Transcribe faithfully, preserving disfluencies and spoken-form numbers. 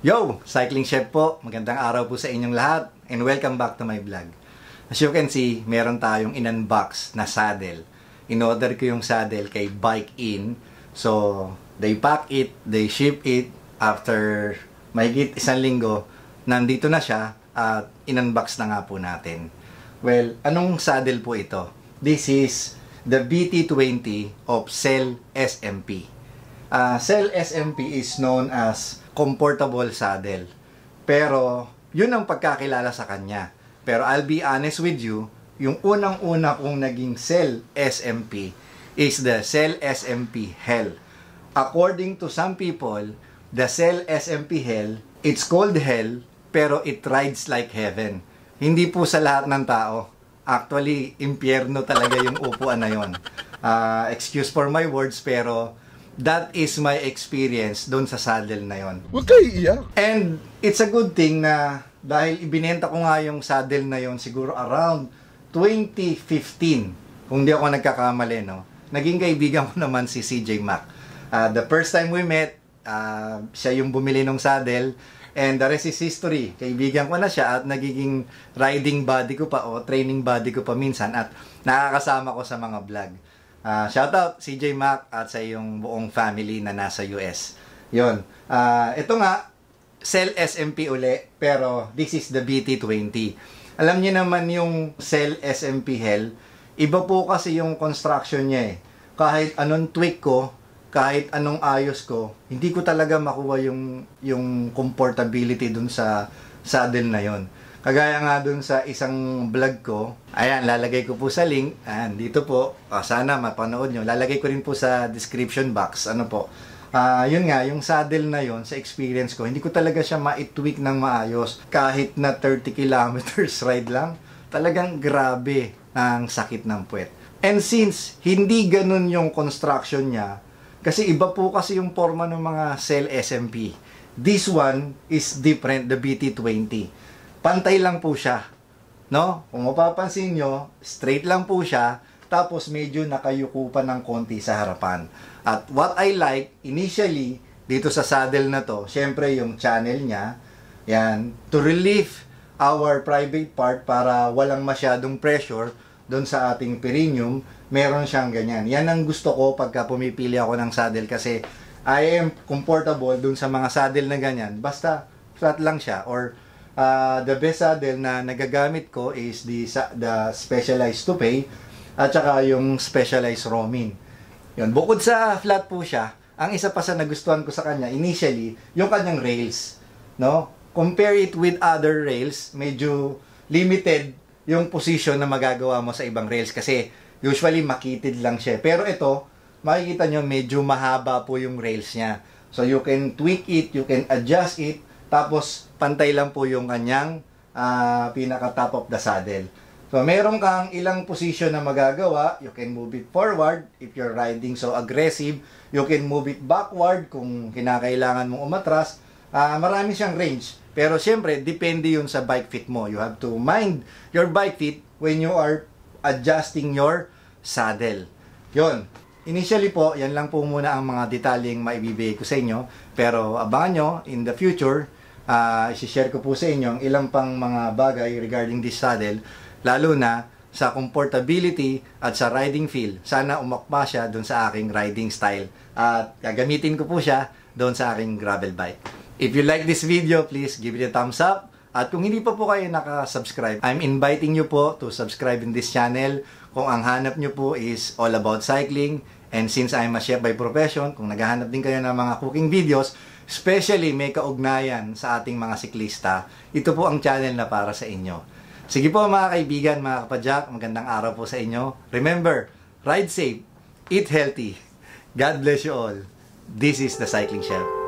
Yo! Cycling Chef po. Magandang araw po sa inyong lahat and welcome back to my vlog. As you can see, meron tayong in-unbox na saddle. In-order ko yung saddle kay Bike In. So, they pack it, they ship it. After mahigit isang linggo, nandito na siya at in-unbox na nga po natin. Well, anong saddle po ito? This is the B T twenty of Cell S M P. Uh, Cell S M P is known as comfortable saddle. Pero, yun ang pagkakilala sa kanya. Pero I'll be honest with you, yung unang-una kong naging Cell S M P is the Cell S M P Hell. According to some people, the Cell S M P Hell, it's called Hell, pero it rides like heaven. Hindi po sa lahat ng tao. Actually, impyerno talaga yung upuan na yun. Uh, excuse for my words, pero that is my experience doon sa saddle na yon. Huwag kayo iiyak. And it's a good thing na dahil ibinenta ko nga yung saddle na yon siguro around twenty fifteen, kung di ako nagkakamali, no? Naging kaibigan ko naman si C J Mac. Uh, the first time we met, uh, siya yung bumili ng saddle and the rest is history. Kaibigan ko na siya at nagiging riding buddy ko pa o training buddy ko pa minsan at nakakasama ko sa mga vlog. Uh, shout out C J Mac at sa iyong buong family na nasa U S. Yun. Uh, ito nga, Cell S M P uli, pero this is the B T twenty. Alam niyo naman yung Cell S M P Hell, iba po kasi yung construction niya eh. Kahit anong tweak ko, kahit anong ayos ko, hindi ko talaga makuha yung, yung comfortability dun sa saddle na yon. Kagaya nga dun sa isang vlog ko, ayan, lalagay ko po sa link, ayan, dito po, uh, sana mapanood nyo, lalagay ko rin po sa description box, ano po, uh, yun nga, yung saddle na yon sa experience ko, hindi ko talaga siya ma-tweak ng maayos, kahit na thirty kilometers ride lang, talagang grabe ang sakit ng puwet. And since, hindi ganun yung construction niya, kasi iba po kasi yung forma ng mga Cell S M P, this one is different, the B T twenty. Pantay lang po siya, no? Kung mapapansin nyo, straight lang po siya, tapos medyo nakayuko pa ng konti sa harapan. At what I like, initially, dito sa saddle na to, syempre yung channel niya, yan, to relieve our private part para walang masyadong pressure doon sa ating perineum, meron siyang ganyan. Yan ang gusto ko pagka pumipili ako ng saddle kasi I am comfortable doon sa mga saddle na ganyan, basta flat lang siya or Uh, the best saddle na nagagamit ko is the, the Specialized Toupee at saka yung Specialized Romin. Yun. Bukod sa flat po siya, ang isa pa sa nagustuhan ko sa kanya initially, yung kanyang rails. No? Compare it with other rails, medyo limited yung position na magagawa mo sa ibang rails kasi usually makitid lang siya. Pero ito, makikita nyo medyo mahaba po yung rails niya. So you can tweak it, you can adjust it, tapos, pantay lang po yung kanyang uh, pinaka-top of the saddle. So, meron kang ilang position na magagawa. You can move it forward if you're riding so aggressive. You can move it backward kung kinakailangan mong umatras. Uh, marami siyang range. Pero, syempre, depende yun sa bike fit mo. You have to mind your bike fit when you are adjusting your saddle. Yun. Initially po, yan lang po muna ang mga detalyeng maibibigay ko sa inyo. Pero, abangan nyo, in the future, Uh, isi-share ko po sa inyo ang ilang pang mga bagay regarding this saddle, lalo na sa comfortability at sa riding feel. Sana umakma siya doon sa aking riding style at gagamitin ko po siya doon sa aking gravel bike. If you like this video, please give it a thumbs up. At kung hindi pa po kayo nakasubscribe, I'm inviting you po to subscribe in this channel kung ang hanap nyo po is all about cycling. And since I'm a chef by profession, kung naghahanap din kayo ng mga cooking videos, especially may kaugnayan sa ating mga siklista, ito po ang channel na para sa inyo. Sige po mga kaibigan, mga kapadyak, magandang araw po sa inyo. Remember, ride safe, eat healthy. God bless you all. This is the Cycling Chef.